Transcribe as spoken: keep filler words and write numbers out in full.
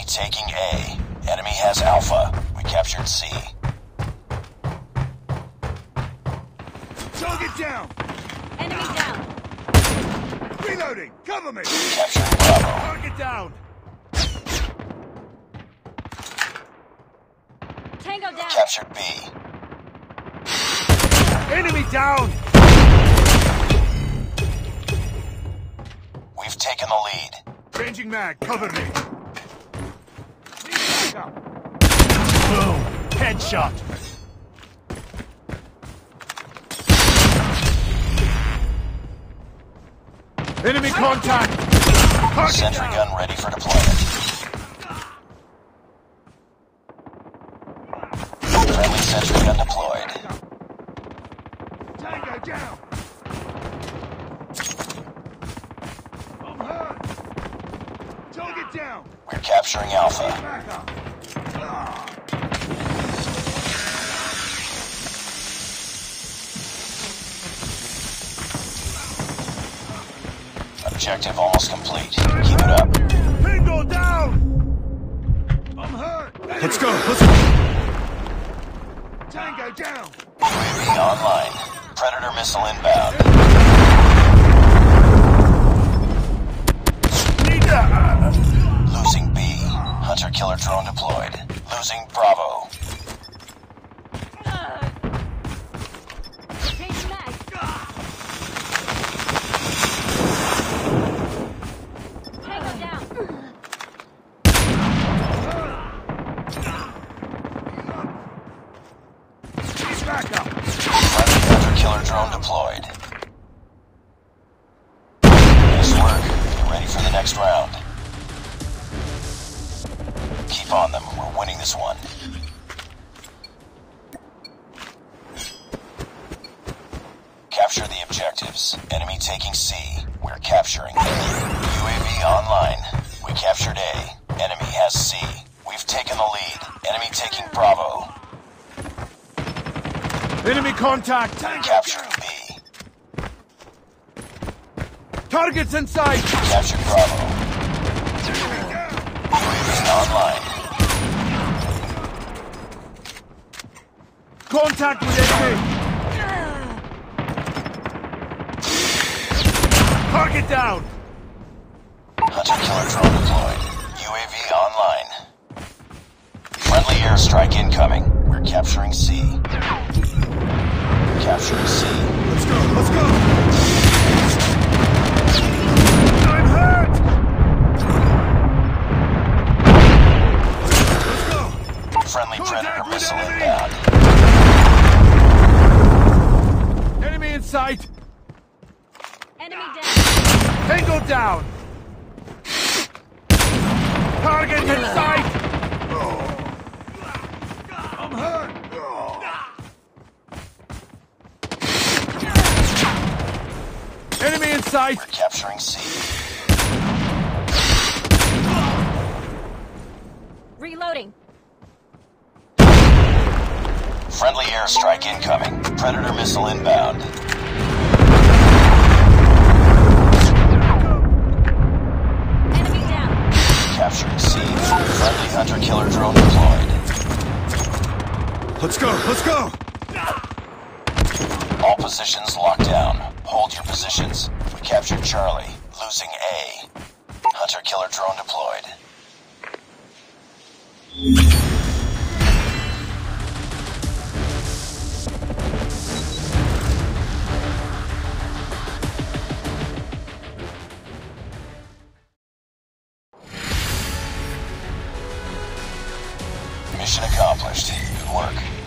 taking A. Enemy has Alpha. We captured C. Target down! Enemy down. Reloading! Cover me! Capturing Bravo. Target down! Tango down. Captured B. Enemy down! We've taken the lead. Changing mag, cover me! Need backup. Boom! Headshot! Enemy contact! Target Sentry down. gun ready for deployment. Friendly sentry gun deployed. Tango down! I'm hurt! Target down! We're capturing Alpha. Backup! Ah. Objective almost complete. Keep it up. Bingo down! I'm hurt! Let's go, let's go! Tango down! U A V online. Predator missile inbound. Need that! Losing B. Hunter killer drone deployed. Losing Bravo. Changing mag. Tango down. Need backup! Friendly hunter killer drone deployed. Nice work. Get ready for the next round. Keep on them. We're winning this one. Capture the objectives. Enemy taking C. We're capturing A. U A V online. We captured A. Enemy has C. We've taken the lead. Enemy taking Bravo. Enemy contact! Captured B. Targets in sight! Captured Bravo. U A V online. Contact with enemy! Target down! Hunter killer drone deployed. U A V online. Friendly airstrike incoming. We're capturing C. Capturing C. Let's go, let's go! I'm hurt! Let's go! Friendly Predator Contact with missile enemy. inbound. Enemy in sight! Enemy down. Tango down! Target in sight! I'm hurt! Enemy in sight! We're capturing C. Reloading. Friendly airstrike incoming. Predator missile inbound. Enemy down. Capturing C. Friendly hunter killer drone deployed. Let's go, let's go! All positions locked down. Hold your positions. We captured Charlie. Losing A. Hunter killer drone deployed. Mission accomplished. Good work.